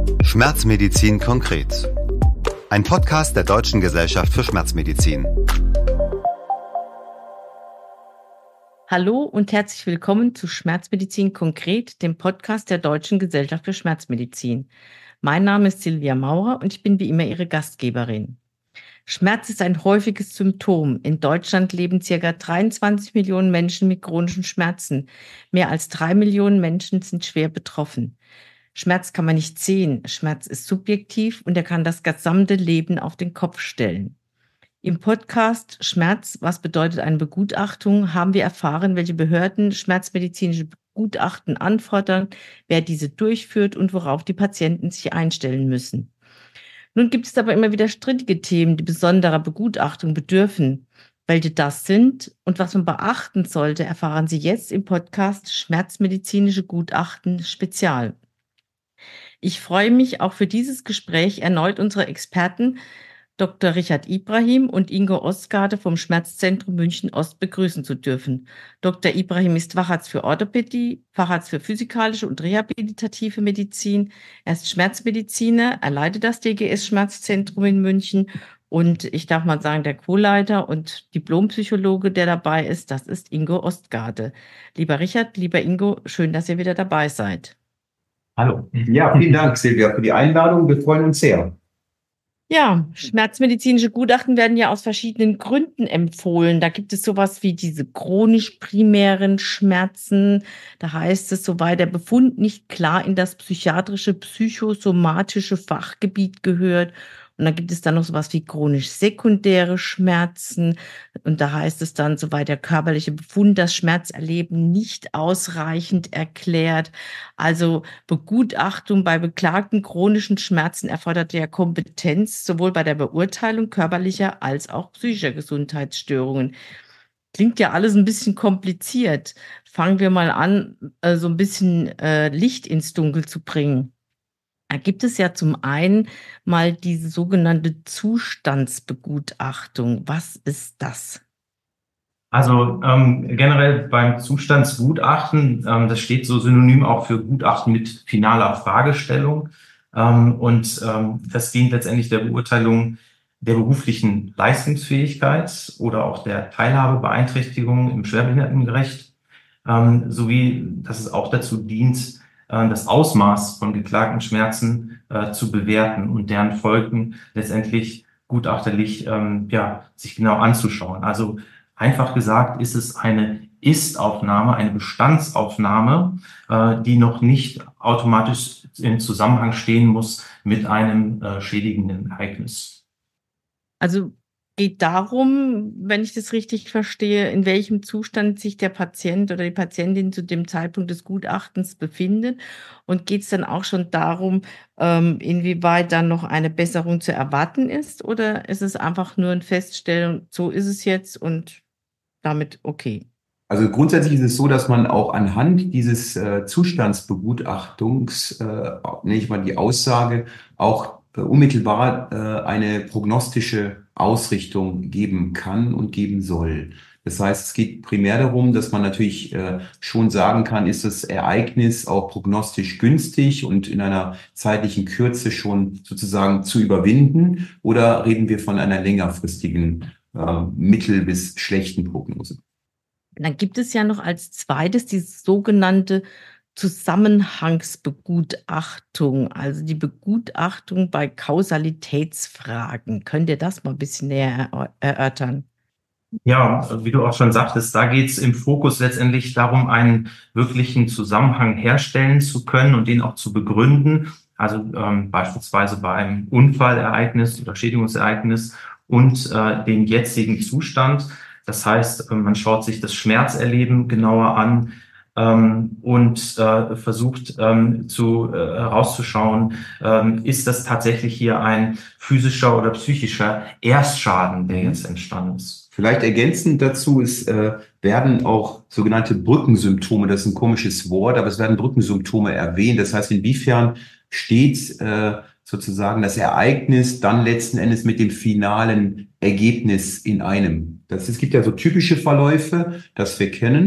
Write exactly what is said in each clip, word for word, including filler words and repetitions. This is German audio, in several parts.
Schmerzmedizin konkret. Ein Podcast der Deutschen Gesellschaft für Schmerzmedizin. Hallo und herzlich willkommen zu Schmerzmedizin konkret, dem Podcast der Deutschen Gesellschaft für Schmerzmedizin. Mein Name ist Silvia Maurer und ich bin wie immer Ihre Gastgeberin. Schmerz ist ein häufiges Symptom. In Deutschland leben ca. dreiundzwanzig Millionen Menschen mit chronischen Schmerzen. Mehr als drei Millionen Menschen sind schwer betroffen. Schmerz kann man nicht sehen. Schmerz ist subjektiv und er kann das gesamte Leben auf den Kopf stellen. Im Podcast Schmerz, was bedeutet eine Begutachtung, haben wir erfahren, welche Behörden schmerzmedizinische Gutachten anfordern, wer diese durchführt und worauf die Patienten sich einstellen müssen. Nun gibt es aber immer wieder strittige Themen, die besonderer Begutachtung bedürfen. Welche das sind und was man beachten sollte, erfahren Sie jetzt im Podcast Schmerzmedizinische Gutachten Spezial. Ich freue mich auch für dieses Gespräch erneut unsere Experten Doktor Richard Ibrahim und Ingo Ostgarde vom Schmerzzentrum München Ost begrüßen zu dürfen. Doktor Ibrahim ist Facharzt für Orthopädie, Facharzt für physikalische und rehabilitative Medizin. Er ist Schmerzmediziner, er leitet das D G S-Schmerzzentrum in München und ich darf mal sagen, der Co-Leiter und Diplompsychologe, der dabei ist, das ist Ingo Ostgarde. Lieber Richard, lieber Ingo, schön, dass ihr wieder dabei seid. Hallo. Ja, vielen Dank, Silvia, für die Einladung. Wir freuen uns sehr. Ja, schmerzmedizinische Gutachten werden ja aus verschiedenen Gründen empfohlen. Da gibt es sowas wie diese chronisch-primären Schmerzen. Da heißt es, soweit der Befund nicht klar in das psychiatrische, psychosomatische Fachgebiet gehört. Und dann gibt es dann noch sowas wie chronisch-sekundäre Schmerzen. Und da heißt es dann, soweit der körperliche Befund das Schmerzerleben nicht ausreichend erklärt. Also Begutachtung bei beklagten chronischen Schmerzen erfordert ja Kompetenz, sowohl bei der Beurteilung körperlicher als auch psychischer Gesundheitsstörungen. Klingt ja alles ein bisschen kompliziert. Fangen wir mal an, so ein bisschen Licht ins Dunkel zu bringen. Da gibt es ja zum einen mal diese sogenannte Zustandsbegutachtung. Was ist das? Also ähm, generell beim Zustandsgutachten, ähm, das steht so synonym auch für Gutachten mit finaler Fragestellung. Ähm, und ähm, das dient letztendlich der Beurteilung der beruflichen Leistungsfähigkeit oder auch der Teilhabebeeinträchtigung im Schwerbehindertenrecht, ähm, sowie dass es auch dazu dient, das Ausmaß von geklagten Schmerzen äh, zu bewerten und deren Folgen letztendlich gutachterlich ähm, ja, sich genau anzuschauen. Also einfach gesagt ist es eine Ist-Aufnahme, eine Bestandsaufnahme, äh, die noch nicht automatisch in Zusammenhang stehen muss mit einem äh, schädigenden Ereignis. Also geht darum, wenn ich das richtig verstehe, in welchem Zustand sich der Patient oder die Patientin zu dem Zeitpunkt des Gutachtens befindet. Und geht es dann auch schon darum, ähm, inwieweit dann noch eine Besserung zu erwarten ist? Oder ist es einfach nur ein Feststellen, so ist es jetzt und damit okay? Also grundsätzlich ist es so, dass man auch anhand dieses äh, Zustandsbegutachtungs, äh, nenne ich mal die Aussage, auch äh, unmittelbar äh, eine prognostische Ausrichtung geben kann und geben soll. Das heißt, es geht primär darum, dass man natürlich äh, schon sagen kann, ist das Ereignis auch prognostisch günstig und in einer zeitlichen Kürze schon sozusagen zu überwinden, oder reden wir von einer längerfristigen äh, mittel- bis schlechten Prognose? Dann gibt es ja noch als zweites die sogenannte Zusammenhangsbegutachtung, also die Begutachtung bei Kausalitätsfragen. Könnt ihr das mal ein bisschen näher erörtern? Ja, wie du auch schon sagtest, da geht es im Fokus letztendlich darum, einen wirklichen Zusammenhang herstellen zu können und den auch zu begründen. Also ähm, beispielsweise bei einem Unfallereignis oder Schädigungsereignis und äh, dem jetzigen Zustand. Das heißt, man schaut sich das Schmerzerleben genauer an ähm, und äh, versucht ähm, zu äh, herauszuschauen, ähm, ist das tatsächlich hier ein physischer oder psychischer Erstschaden, der jetzt entstanden ist. Vielleicht ergänzend dazu, es äh, werden auch sogenannte Brückensymptome, das ist ein komisches Wort, aber es werden Brückensymptome erwähnt. Das heißt, inwiefern steht äh, sozusagen das Ereignis dann letzten Endes mit dem finalen Ergebnis in einem. Das, es gibt ja so typische Verläufe, das wir kennen.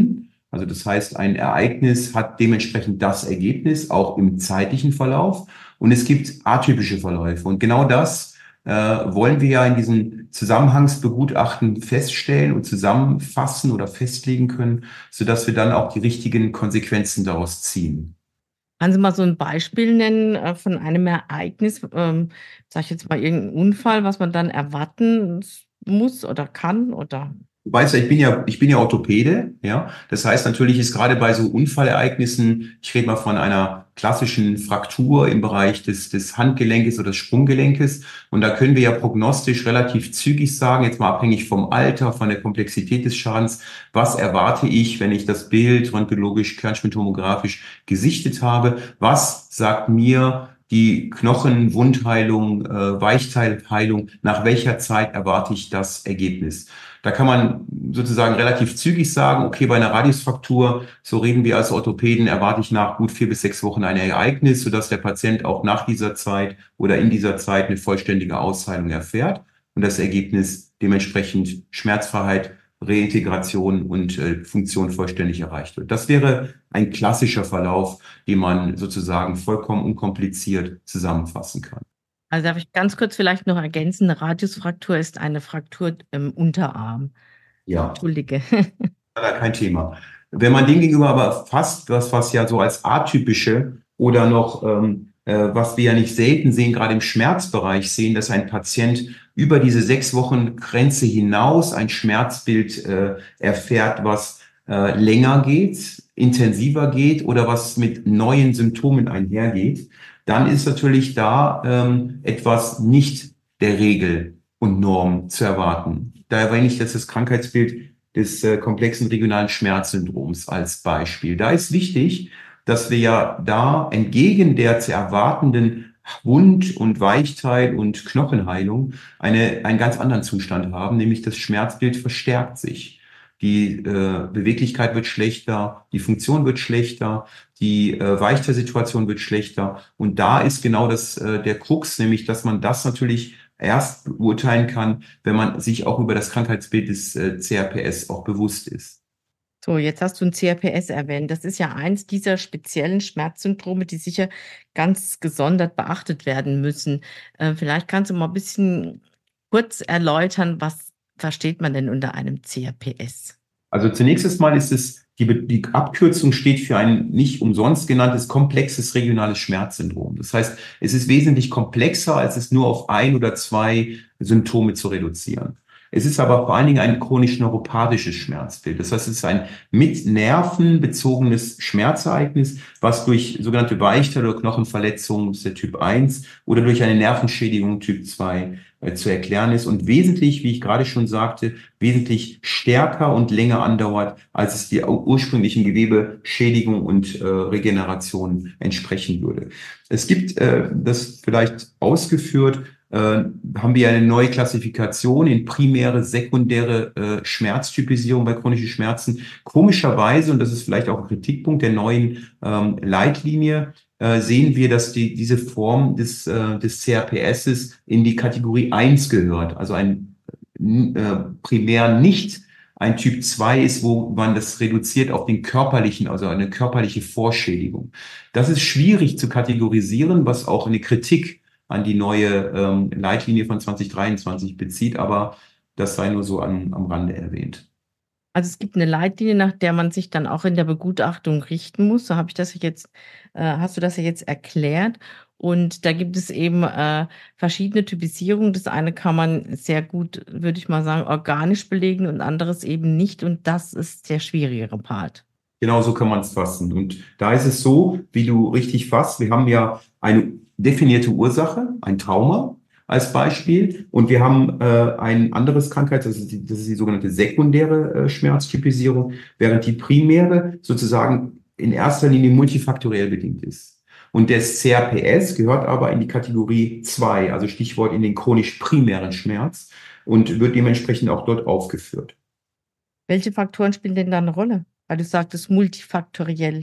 Also das heißt, ein Ereignis hat dementsprechend das Ergebnis, auch im zeitlichen Verlauf. Und es gibt atypische Verläufe. Und genau das äh, wollen wir ja in diesen Zusammenhangsbegutachten feststellen und zusammenfassen oder festlegen können, sodass wir dann auch die richtigen Konsequenzen daraus ziehen. Kannst du mal so ein Beispiel nennen äh, von einem Ereignis, ähm, sag ich jetzt mal irgendein Unfall, was man dann erwarten muss oder kann oder? Du weißt ja, ich bin ja, ich bin ja Orthopäde, ja. Das heißt, natürlich ist gerade bei so Unfallereignissen, ich rede mal von einer klassischen Fraktur im Bereich des, des Handgelenkes oder des Sprunggelenkes. Und da können wir ja prognostisch relativ zügig sagen, jetzt mal abhängig vom Alter, von der Komplexität des Schadens, was erwarte ich, wenn ich das Bild röntgenologisch, kernspintomographisch gesichtet habe? Was sagt mir die Knochenwundheilung, äh, Weichteilheilung, nach welcher Zeit erwarte ich das Ergebnis? Da kann man sozusagen relativ zügig sagen, okay, bei einer Radiusfraktur, so reden wir als Orthopäden, erwarte ich nach gut vier bis sechs Wochen ein Ereignis, sodass der Patient auch nach dieser Zeit oder in dieser Zeit eine vollständige Ausheilung erfährt und das Ergebnis dementsprechend Schmerzfreiheit, Reintegration und äh, Funktion vollständig erreicht wird. Das wäre ein klassischer Verlauf, den man sozusagen vollkommen unkompliziert zusammenfassen kann. Also darf ich ganz kurz vielleicht noch ergänzen, eine Radiusfraktur ist eine Fraktur im Unterarm. Ja. Entschuldige. Ja, kein Thema. Wenn man dem gegenüber aber fast das, was ja so als atypische oder noch, ähm, äh, was wir ja nicht selten sehen, gerade im Schmerzbereich sehen, dass ein Patient über diese sechs Wochen Grenze hinaus ein Schmerzbild äh, erfährt, was äh, länger geht, intensiver geht oder was mit neuen Symptomen einhergeht, dann ist natürlich da ähm, etwas nicht der Regel und Norm zu erwarten. Da erwähne ich jetzt das Krankheitsbild des äh, komplexen regionalen Schmerzsyndroms als Beispiel. Da ist wichtig, dass wir ja da entgegen der zu erwartenden Wund- und Weichteil- und Knochenheilung eine, einen ganz anderen Zustand haben, nämlich das Schmerzbild verstärkt sich. Die äh, Beweglichkeit wird schlechter, die Funktion wird schlechter, die äh, Weichteilsituation wird schlechter. Und da ist genau das äh, der Krux, nämlich dass man das natürlich erst beurteilen kann, wenn man sich auch über das Krankheitsbild des äh, C R P S auch bewusst ist. So, jetzt hast du ein C R P S erwähnt. Das ist ja eins dieser speziellen Schmerzsyndrome, die sicher ganz gesondert beachtet werden müssen. Äh, vielleicht kannst du mal ein bisschen kurz erläutern, was versteht man denn unter einem C R P S? Also zunächst mal ist es, die, die Abkürzung steht für ein nicht umsonst genanntes komplexes regionales Schmerzsyndrom. Das heißt, es ist wesentlich komplexer, als es nur auf ein oder zwei Symptome zu reduzieren. Es ist aber vor allen Dingen ein chronisch-neuropathisches Schmerzbild. Das heißt, es ist ein mit Nerven bezogenes Schmerzereignis, was durch sogenannte Weichteil- oder Knochenverletzungen, das ist der Typ eins, oder durch eine Nervenschädigung Typ zwei äh, zu erklären ist und wesentlich, wie ich gerade schon sagte, wesentlich stärker und länger andauert, als es die ursprünglichen Gewebeschädigung und äh, Regeneration entsprechen würde. Es gibt, äh, das vielleicht ausgeführt, äh, haben wir eine neue Klassifikation in primäre, sekundäre äh, Schmerztypisierung bei chronischen Schmerzen. Komischerweise, und das ist vielleicht auch ein Kritikpunkt der neuen ähm, Leitlinie, äh, sehen wir, dass die, diese Form des, äh, des C R P S in die Kategorie eins gehört, also ein äh, primär nicht ein Typ zwei ist, wo man das reduziert auf den körperlichen, also eine körperliche Vorschädigung. Das ist schwierig zu kategorisieren, was auch eine Kritik an die neue ähm, Leitlinie von zwanzig dreiundzwanzig bezieht, aber das sei nur so an, am Rande erwähnt. Also es gibt eine Leitlinie, nach der man sich dann auch in der Begutachtung richten muss. So habe ich das jetzt, äh, hast du das ja jetzt erklärt. Und da gibt es eben äh, verschiedene Typisierungen. Das eine kann man sehr gut, würde ich mal sagen, organisch belegen und anderes eben nicht. Und das ist der schwierigere Part. Genau so kann man es fassen. Und da ist es so, wie du richtig fasst, wir haben ja eine definierte Ursache, ein Trauma als Beispiel. Und wir haben äh, ein anderes Krankheit, das ist die, das ist die sogenannte sekundäre äh, Schmerztypisierung, während die primäre sozusagen in erster Linie multifaktoriell bedingt ist. Und das C R P S gehört aber in die Kategorie zwei, also Stichwort in den chronisch primären Schmerz und wird dementsprechend auch dort aufgeführt. Welche Faktoren spielen denn da eine Rolle? Weil du sagtest multifaktoriell.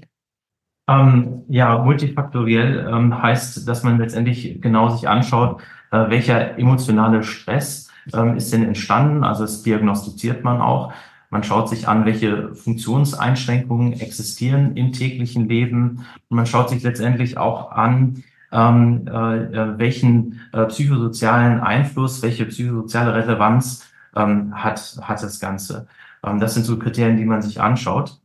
Ähm, ja, multifaktoriell ähm, heißt, dass man letztendlich genau sich anschaut, äh, welcher emotionale Stress ähm, ist denn entstanden. Also das diagnostiziert man auch. Man schaut sich an, welche Funktionseinschränkungen existieren im täglichen Leben. Und man schaut sich letztendlich auch an, ähm, äh, welchen äh, psychosozialen Einfluss, welche psychosoziale Relevanz ähm, hat, hat das Ganze. Ähm, das sind so Kriterien, die man sich anschaut.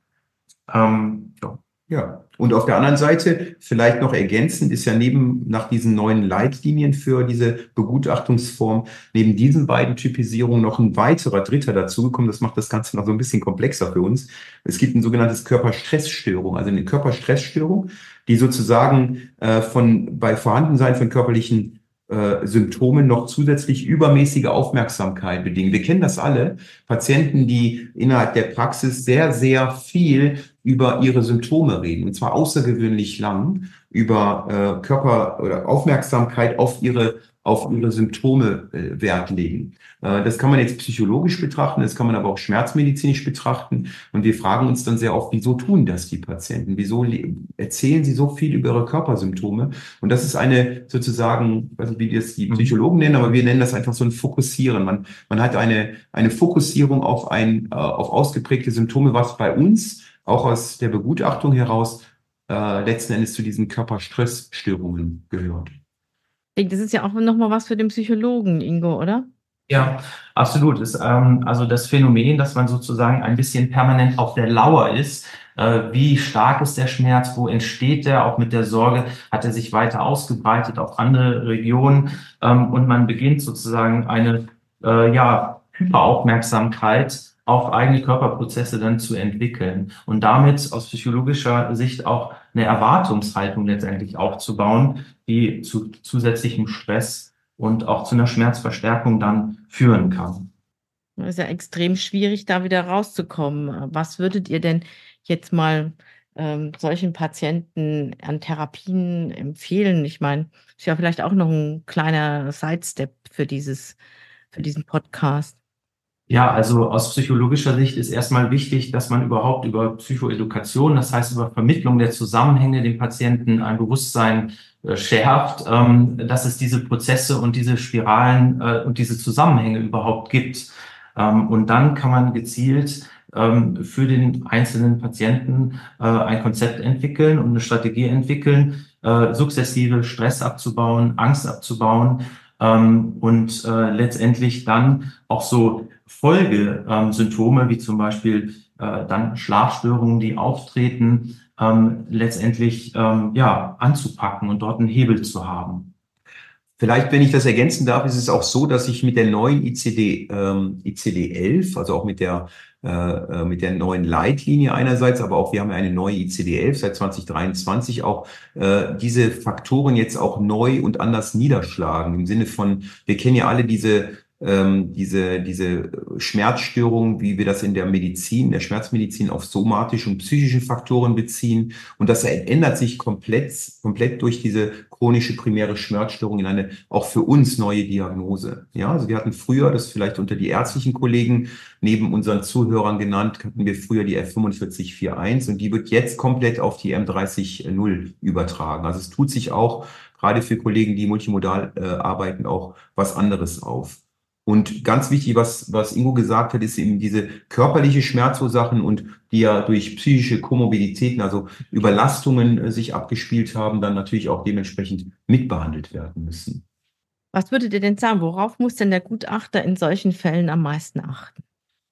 Ähm, ja. Ja, und auf der anderen Seite vielleicht noch ergänzend ist ja neben nach diesen neuen Leitlinien für diese Begutachtungsform neben diesen beiden Typisierungen noch ein weiterer Dritter dazugekommen. Das macht das Ganze noch so ein bisschen komplexer für uns. Es gibt ein sogenanntes Körperstressstörung, also eine Körperstressstörung, die sozusagen äh, von bei Vorhandensein von körperlichen äh, Symptomen noch zusätzlich übermäßige Aufmerksamkeit bedingen. Wir kennen das alle, Patienten, die innerhalb der Praxis sehr, sehr viel über ihre Symptome reden, und zwar außergewöhnlich lang, über äh, Körper oder Aufmerksamkeit auf ihre auf ihre Symptome äh, Wert legen. Äh, das kann man jetzt psychologisch betrachten, das kann man aber auch schmerzmedizinisch betrachten. Und wir fragen uns dann sehr oft, wieso tun das die Patienten? Wieso erzählen sie so viel über ihre Körpersymptome? Und das ist eine sozusagen, ich weiß nicht, wie die das die Psychologen nennen, aber wir nennen das einfach so ein Fokussieren. Man, man hat eine, eine Fokussierung auf ein, äh, auf ausgeprägte Symptome, was bei uns auch aus der Begutachtung heraus äh, letzten Endes zu diesen Körperstressstörungen gehört. Ich denke, das ist ja auch nochmal was für den Psychologen, Ingo, oder? Ja, absolut. Das, ähm, also das Phänomen, dass man sozusagen ein bisschen permanent auf der Lauer ist, äh, wie stark ist der Schmerz, wo entsteht der, auch mit der Sorge, hat er sich weiter ausgebreitet auf andere Regionen, ähm, und man beginnt sozusagen eine äh, ja, Hyperaufmerksamkeit auf eigene Körperprozesse dann zu entwickeln und damit aus psychologischer Sicht auch eine Erwartungshaltung letztendlich aufzubauen, die zu zusätzlichem Stress und auch zu einer Schmerzverstärkung dann führen kann. Das ist ja extrem schwierig, da wieder rauszukommen. Was würdet ihr denn jetzt mal ähm, solchen Patienten an Therapien empfehlen? Ich meine, ist ja vielleicht auch noch ein kleiner Sidestep für dieses, für diesen Podcast. Ja, also aus psychologischer Sicht ist erstmal wichtig, dass man überhaupt über Psychoedukation, das heißt über Vermittlung der Zusammenhänge dem Patienten ein Bewusstsein äh, schärft, ähm, dass es diese Prozesse und diese Spiralen äh, und diese Zusammenhänge überhaupt gibt. Ähm, und dann kann man gezielt ähm, für den einzelnen Patienten äh, ein Konzept entwickeln und eine Strategie entwickeln, äh, sukzessive Stress abzubauen, Angst abzubauen, ähm, und äh, letztendlich dann auch so Folgesymptome, ähm, wie zum Beispiel äh, dann Schlafstörungen, die auftreten, ähm, letztendlich ähm, ja anzupacken und dort einen Hebel zu haben. Vielleicht, wenn ich das ergänzen darf, ist es auch so, dass ich mit der neuen I C D, ähm, I C D elf, also auch mit der äh, mit der neuen Leitlinie einerseits, aber auch wir haben ja eine neue I C D elf seit zwanzig dreiundzwanzig, auch äh, diese Faktoren jetzt auch neu und anders niederschlagen. Im Sinne von, wir kennen ja alle diese ähm, diese diese Schmerzstörungen, wie wir das in der Medizin, der Schmerzmedizin auf somatische und psychische Faktoren beziehen. Und das ändert sich komplett komplett durch diese chronische primäre Schmerzstörung in eine auch für uns neue Diagnose. Ja, also wir hatten früher, das vielleicht unter die ärztlichen Kollegen neben unseren Zuhörern genannt, hatten wir früher die F fünfundvierzig einundvierzig und die wird jetzt komplett auf die M dreißig null übertragen. Also es tut sich auch gerade für Kollegen, die multimodal äh, arbeiten, auch was anderes auf. Und ganz wichtig, was, was Ingo gesagt hat, ist eben diese körperliche Schmerzursachen und die ja durch psychische Komorbiditäten, also Überlastungen äh, sich abgespielt haben, dann natürlich auch dementsprechend mitbehandelt werden müssen. Was würdet ihr denn sagen? Worauf muss denn der Gutachter in solchen Fällen am meisten achten?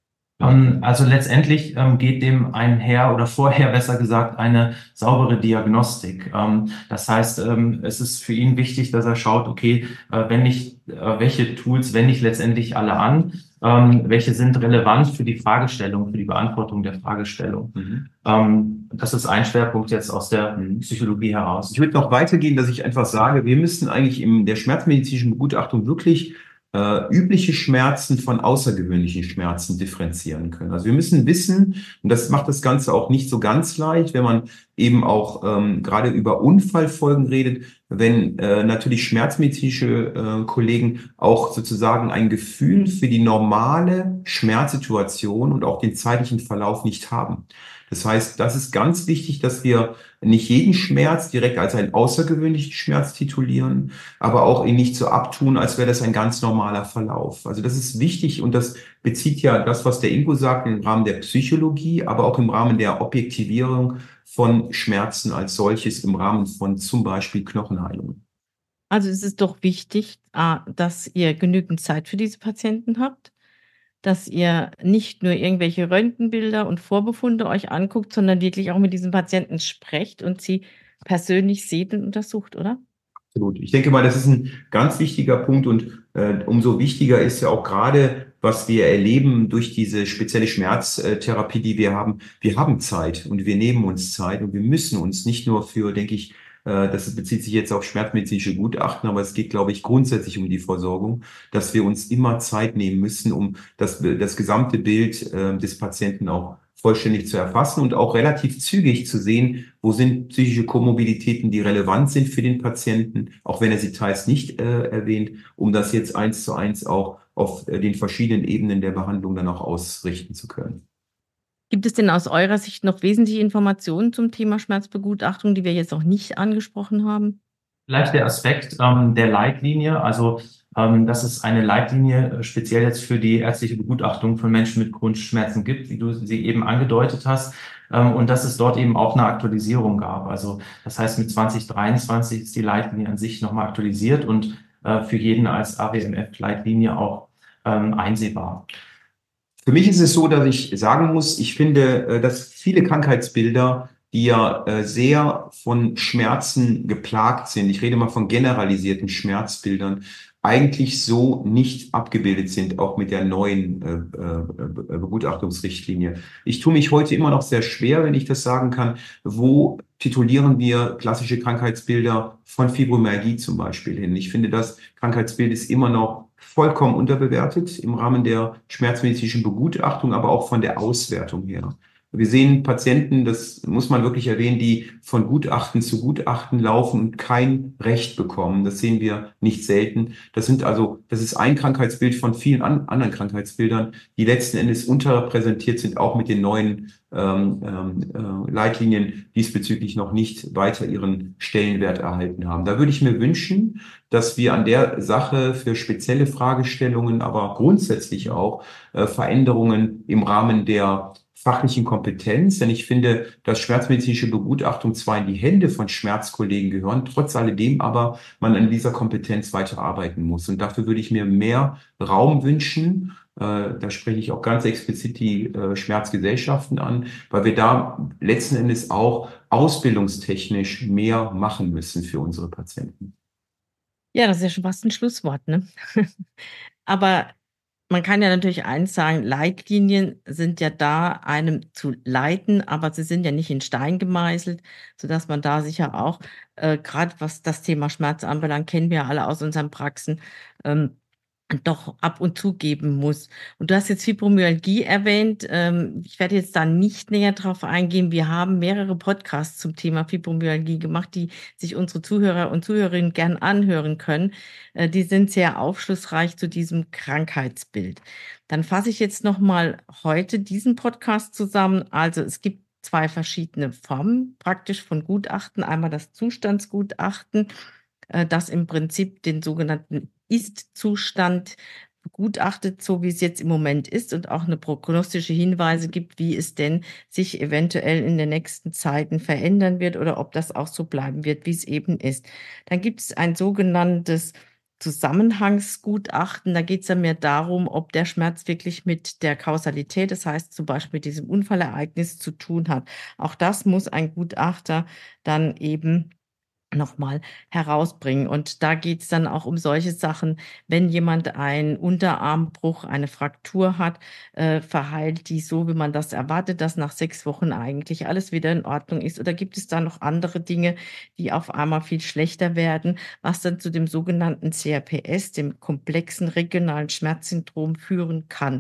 Also letztendlich ähm, geht dem einher oder vorher besser gesagt eine saubere Diagnostik. Ähm, das heißt, ähm, es ist für ihn wichtig, dass er schaut, okay, äh, wenn ich, äh, welche Tools wende ich letztendlich alle an, ähm, welche sind relevant für die Fragestellung, für die Beantwortung der Fragestellung. Mhm. Ähm, das ist ein Schwerpunkt jetzt aus der mhm. Psychologie heraus. Ich würde noch weitergehen, dass ich einfach sage, wir müssen eigentlich in der schmerzmedizinischen Begutachtung wirklich Äh, übliche Schmerzen von außergewöhnlichen Schmerzen differenzieren können. Also wir müssen wissen, und das macht das Ganze auch nicht so ganz leicht, wenn man eben auch ähm, gerade über Unfallfolgen redet, wenn äh, natürlich schmerzmedizinische äh, Kollegen auch sozusagen ein Gefühl für die normale Schmerzsituation und auch den zeitlichen Verlauf nicht haben. Das heißt, das ist ganz wichtig, dass wir nicht jeden Schmerz direkt als einen außergewöhnlichen Schmerz titulieren, aber auch ihn nicht so abtun, als wäre das ein ganz normaler Verlauf. Also das ist wichtig und das bezieht ja das, was der Ingo sagt, im Rahmen der Psychologie, aber auch im Rahmen der Objektivierung von Schmerzen als solches, im Rahmen von zum Beispiel Knochenheilungen. Also es ist doch wichtig, A, dass ihr genügend Zeit für diese Patienten habt, dass ihr nicht nur irgendwelche Röntgenbilder und Vorbefunde euch anguckt, sondern wirklich auch mit diesen Patienten sprecht und sie persönlich seht und untersucht, oder? Absolut. Ich denke mal, das ist ein ganz wichtiger Punkt und äh, umso wichtiger ist ja auch gerade, was wir erleben durch diese spezielle Schmerztherapie, die wir haben. Wir haben Zeit und wir nehmen uns Zeit und wir müssen uns nicht nur für, denke ich, äh, das bezieht sich jetzt auf schmerzmedizinische Gutachten, aber es geht, glaube ich, grundsätzlich um die Versorgung, dass wir uns immer Zeit nehmen müssen, um das, das gesamte Bild äh, des Patienten auch vollständig zu erfassen und auch relativ zügig zu sehen, wo sind psychische Komorbiditäten, die relevant sind für den Patienten, auch wenn er sie teils nicht äh, erwähnt, um das jetzt eins zu eins auch auf äh, den verschiedenen Ebenen der Behandlung dann auch ausrichten zu können. Gibt es denn aus eurer Sicht noch wesentliche Informationen zum Thema Schmerzbegutachtung, die wir jetzt noch nicht angesprochen haben? Vielleicht der Aspekt ähm, der Leitlinie. Also ähm, dass es eine Leitlinie äh, speziell jetzt für die ärztliche Begutachtung von Menschen mit chronischen Schmerzen gibt, wie du sie eben angedeutet hast. Ähm, und dass es dort eben auch eine Aktualisierung gab. Also das heißt, mit zwanzig dreiundzwanzig ist die Leitlinie an sich nochmal aktualisiert und äh, für jeden als A W M F-Leitlinie auch ähm, einsehbar. Für mich ist es so, dass ich sagen muss, ich finde, äh, dass viele Krankheitsbilder, die ja äh, sehr von Schmerzen geplagt sind, ich rede mal von generalisierten Schmerzbildern, eigentlich so nicht abgebildet sind, auch mit der neuen äh, äh, Begutachtungsrichtlinie. Ich tue mich heute immer noch sehr schwer, wenn ich das sagen kann, wo titulieren wir klassische Krankheitsbilder von Fibromyalgie zum Beispiel hin. Ich finde, das Krankheitsbild ist immer noch vollkommen unterbewertet im Rahmen der schmerzmedizinischen Begutachtung, aber auch von der Auswertung her. Wir sehen Patienten, das muss man wirklich erwähnen, die von Gutachten zu Gutachten laufen und kein Recht bekommen. Das sehen wir nicht selten. Das sind also, das ist ein Krankheitsbild von vielen an, anderen Krankheitsbildern, die letzten Endes unterrepräsentiert sind, auch mit den neuen ähm, äh, Leitlinien diesbezüglich noch nicht weiter ihren Stellenwert erhalten haben. Da würde ich mir wünschen, dass wir an der Sache für spezielle Fragestellungen, aber grundsätzlich auch äh, Veränderungen im Rahmen der fachlichen Kompetenz, denn ich finde, dass schmerzmedizinische Begutachtung zwar in die Hände von Schmerzkollegen gehören, trotz alledem aber man an dieser Kompetenz weiterarbeiten muss. Und dafür würde ich mir mehr Raum wünschen. Äh, da spreche ich auch ganz explizit die äh, Schmerzgesellschaften an, weil wir da letzten Endes auch ausbildungstechnisch mehr machen müssen für unsere Patienten. Ja, das ist ja schon fast ein Schlusswort, ne? Aber man kann ja natürlich eins sagen, Leitlinien sind ja da, einem zu leiten, aber sie sind ja nicht in Stein gemeißelt, sodass man da sicher auch, äh, grad was das Thema Schmerz anbelangt, kennen wir ja alle aus unseren Praxen, ähm, doch ab und zu geben muss. Und du hast jetzt Fibromyalgie erwähnt. Ähm, ich werde jetzt da nicht näher drauf eingehen. Wir haben mehrere Podcasts zum Thema Fibromyalgie gemacht, die sich unsere Zuhörer und Zuhörerinnen gern anhören können. Äh, die sind sehr aufschlussreich zu diesem Krankheitsbild. Dann fasse ich jetzt noch mal heute diesen Podcast zusammen. Also es gibt zwei verschiedene Formen praktisch von Gutachten. Einmal das Zustandsgutachten, äh, das im Prinzip den sogenannten Ist-Zustand begutachtet, so wie es jetzt im Moment ist und auch eine prognostische Hinweise gibt, wie es denn sich eventuell in den nächsten Zeiten verändern wird oder ob das auch so bleiben wird, wie es eben ist. Dann gibt es ein sogenanntes Zusammenhangsgutachten. Da geht es ja mehr darum, ob der Schmerz wirklich mit der Kausalität, das heißt zum Beispiel mit diesem Unfallereignis zu tun hat. Auch das muss ein Gutachter dann eben noch mal herausbringen. Und da geht's dann auch um solche Sachen, wenn jemand einen Unterarmbruch, eine Fraktur hat, äh, verheilt die so, wie man das erwartet, dass nach sechs Wochen eigentlich alles wieder in Ordnung ist? Oder gibt es da noch andere Dinge, die auf einmal viel schlechter werden, was dann zu dem sogenannten C R P S, dem komplexen regionalen Schmerzsyndrom, führen kann?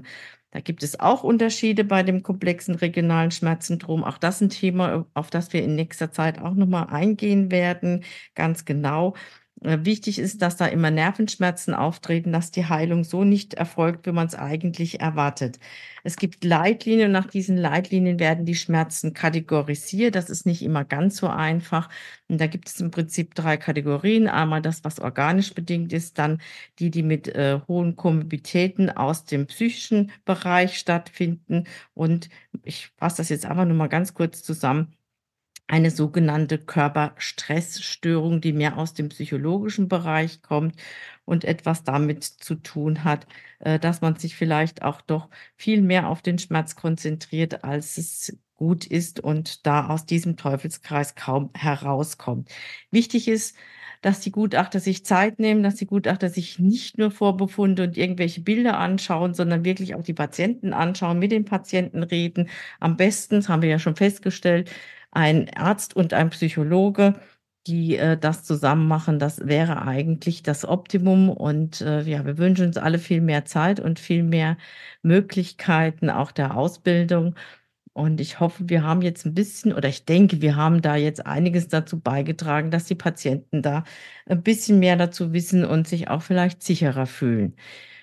Da gibt es auch Unterschiede bei dem komplexen regionalen Schmerzsyndrom. Auch das ist ein Thema, auf das wir in nächster Zeit auch nochmal eingehen werden, ganz genau. Wichtig ist, dass da immer Nervenschmerzen auftreten, dass die Heilung so nicht erfolgt, wie man es eigentlich erwartet. Es gibt Leitlinien und nach diesen Leitlinien werden die Schmerzen kategorisiert. Das ist nicht immer ganz so einfach. Und da gibt es im Prinzip drei Kategorien. Einmal das, was organisch bedingt ist, dann die, die mit äh, hohen Komorbiditäten aus dem psychischen Bereich stattfinden. Und ich fasse das jetzt einfach nur mal ganz kurz zusammen. Eine sogenannte Körperstressstörung, die mehr aus dem psychologischen Bereich kommt und etwas damit zu tun hat, dass man sich vielleicht auch doch viel mehr auf den Schmerz konzentriert, als es gut ist und da aus diesem Teufelskreis kaum herauskommt. Wichtig ist, dass die Gutachter sich Zeit nehmen, dass die Gutachter sich nicht nur Vorbefunde und irgendwelche Bilder anschauen, sondern wirklich auch die Patienten anschauen, mit den Patienten reden. Am besten, das haben wir ja schon festgestellt, ein Arzt und ein Psychologe, die äh, das zusammen machen, das wäre eigentlich das Optimum. Und äh, ja, wir wünschen uns alle viel mehr Zeit und viel mehr Möglichkeiten auch der Ausbildung. Und ich hoffe, wir haben jetzt ein bisschen, oder ich denke, wir haben da jetzt einiges dazu beigetragen, dass die Patienten da ein bisschen mehr dazu wissen und sich auch vielleicht sicherer fühlen.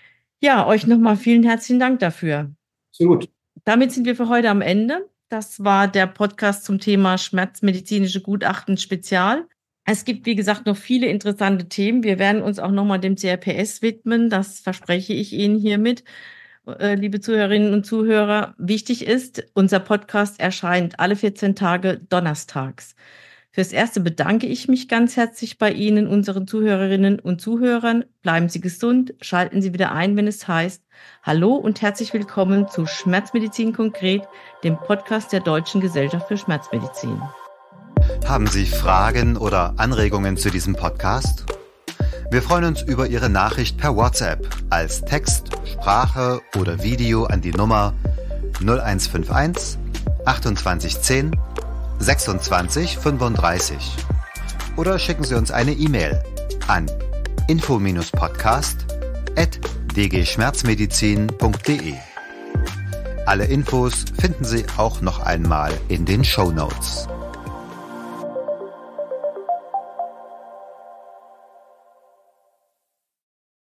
Ja, euch nochmal vielen herzlichen Dank dafür. Sehr gut. Damit sind wir für heute am Ende. Das war der Podcast zum Thema Schmerzmedizinische Gutachten Spezial. Es gibt, wie gesagt, noch viele interessante Themen. Wir werden uns auch nochmal dem C R P S widmen. Das verspreche ich Ihnen hiermit, äh, liebe Zuhörerinnen und Zuhörer. Wichtig ist, unser Podcast erscheint alle vierzehn Tage donnerstags. Fürs Erste bedanke ich mich ganz herzlich bei Ihnen, unseren Zuhörerinnen und Zuhörern. Bleiben Sie gesund, schalten Sie wieder ein, wenn es heißt Hallo und herzlich willkommen zu Schmerzmedizin konkret, dem Podcast der Deutschen Gesellschaft für Schmerzmedizin. Haben Sie Fragen oder Anregungen zu diesem Podcast? Wir freuen uns über Ihre Nachricht per WhatsApp als Text, Sprache oder Video an die Nummer null eins fünf eins achtundzwanzig zehn sechsundzwanzig fünfunddreißig oder schicken Sie uns eine E-Mail an info podcast at d g schmerzmedizin punkt d e. Alle Infos finden Sie auch noch einmal in den Shownotes.